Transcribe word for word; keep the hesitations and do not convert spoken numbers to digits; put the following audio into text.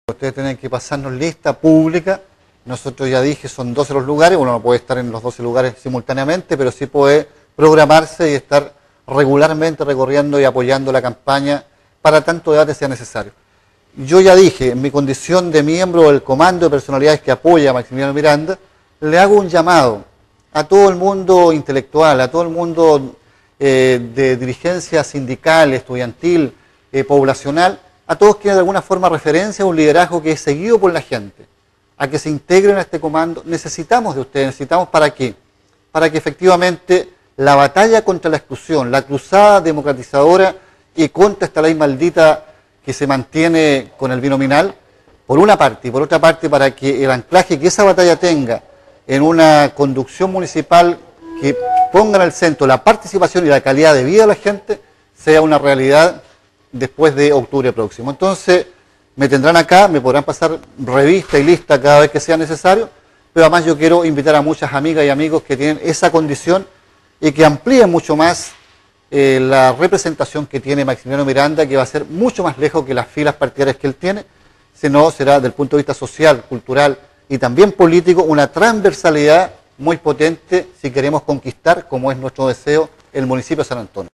Ustedes tienen que pasarnos lista pública. Nosotros ya dije, son doce los lugares. Uno no puede estar en los doce lugares simultáneamente, pero sí puede programarse y estar regularmente recorriendo y apoyando la campaña para tanto debate sea necesario. Yo ya dije, en mi condición de miembro del comando de personalidades que apoya a Maximiliano Miranda, le hago un llamado a todo el mundo intelectual, a todo el mundo eh, de dirigencia sindical, estudiantil, eh, poblacional, a todos quienes de alguna forma referencia a un liderazgo que es seguido por la gente, a que se integren a este comando. Necesitamos de ustedes, necesitamos ¿para qué? Para que efectivamente la batalla contra la exclusión, la cruzada democratizadora y contra esta ley maldita que se mantiene con el binominal, por una parte, y por otra parte para que el anclaje que esa batalla tenga en una conducción municipal que ponga en el centro la participación y la calidad de vida de la gente, sea una realidad después de octubre próximo. Entonces, me tendrán acá, me podrán pasar revista y lista cada vez que sea necesario, pero además yo quiero invitar a muchas amigas y amigos que tienen esa condición y que amplíen mucho más eh, la representación que tiene Maximiliano Miranda, que va a ser mucho más lejos que las filas partidarias que él tiene, sino será desde el punto de vista social, cultural y también político una transversalidad muy potente si queremos conquistar, como es nuestro deseo, el municipio de San Antonio.